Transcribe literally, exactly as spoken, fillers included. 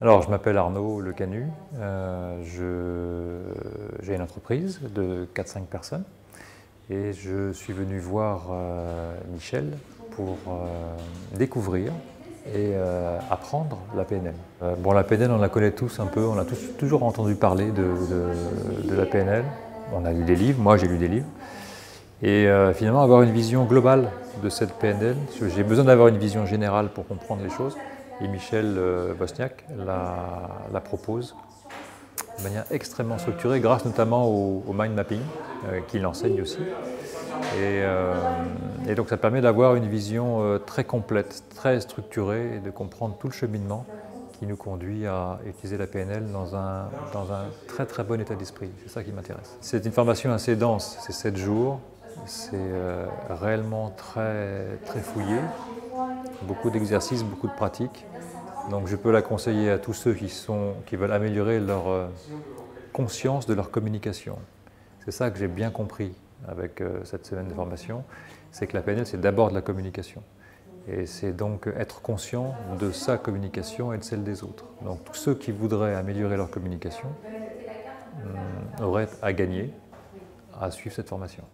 Alors, je m'appelle Arnaud Lecanu, euh, j'ai une entreprise de quatre cinq personnes et je suis venu voir euh, Michel pour euh, découvrir et euh, apprendre la P N L. Euh, bon, la P N L, on la connaît tous un peu, on a tous, toujours entendu parler de, de, de la P N L. On a lu des livres, moi j'ai lu des livres. Et euh, finalement, avoir une vision globale de cette P N L, parce que j'ai besoin d'avoir une vision générale pour comprendre les choses. Et Michel euh, Wozniak la, la propose de manière extrêmement structurée, grâce notamment au, au mind mapping, euh, qu'il enseigne aussi. Et, euh, et donc ça permet d'avoir une vision euh, très complète, très structurée, et de comprendre tout le cheminement qui nous conduit à utiliser la P N L dans un, dans un très très bon état d'esprit. C'est ça qui m'intéresse. C'est une formation assez dense, c'est sept jours, c'est euh, réellement très, très fouillé, beaucoup d'exercices, beaucoup de pratiques. Donc je peux la conseiller à tous ceux qui, sont, qui veulent améliorer leur euh, conscience de leur communication. C'est ça que j'ai bien compris avec euh, cette semaine de formation, c'est que la P N L c'est d'abord de la communication. Et c'est donc être conscient de sa communication et de celle des autres. Donc tous ceux qui voudraient améliorer leur communication hum, auraient à gagner à suivre cette formation.